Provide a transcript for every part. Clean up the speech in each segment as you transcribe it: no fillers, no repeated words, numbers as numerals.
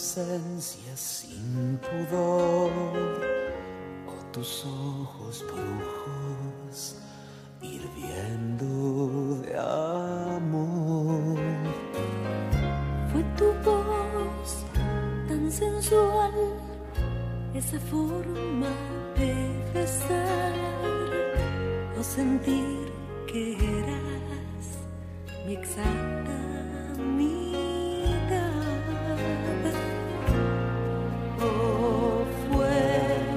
inocencia sin pudor, o tus ojos brujos hirviendo de amor. Fue tu voz tan sensual, esa forma de besar o sentir que eras mi exacta mitad. Oh, fue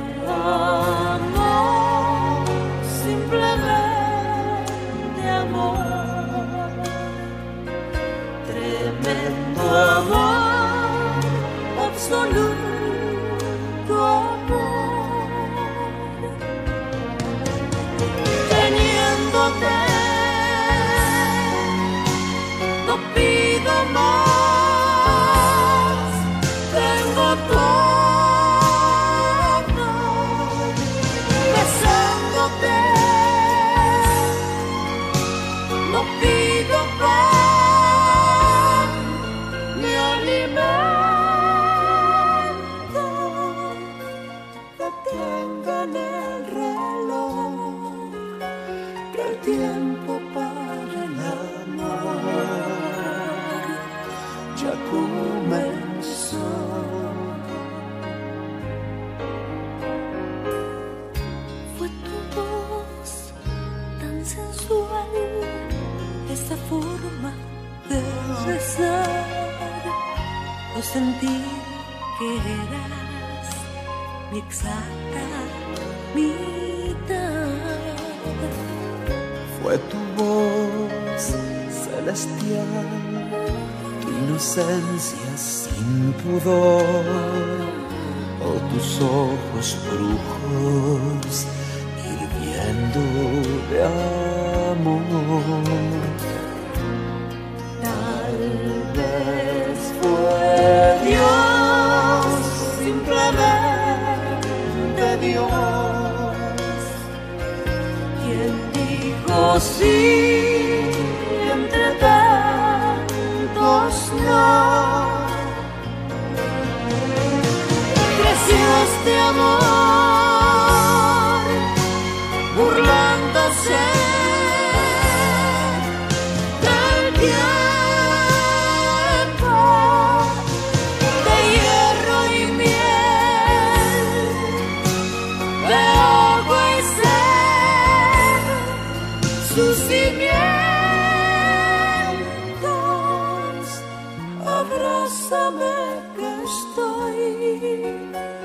amor, simplemente amor, tremendo amor, absoluto amor. Teniéndote no pido más, tengo todo. Besándote no pido pan, mi alimento. Detengan el reloj, que el tiempo para el amor ya comenzó. Fue tu voz tan sensual, esa forma de besar o sentir que eras mi exacta mitad. Fue tu voz celestial, tu inocencia sin pudor, o tus ojos brujos hirviendo de amor. Tal vez fue Dios, simplemente Dios, quien dijo sí entre tantos no. Creció este amor burlándose del tiempo, de hierro y miel, de agua y sed, sus cimientos. Abrázame que estoy